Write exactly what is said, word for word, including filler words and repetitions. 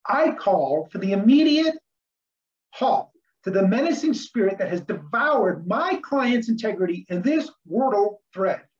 I call for the immediate halt to the menacing spirit that has devoured my client's integrity in this Wordle thread.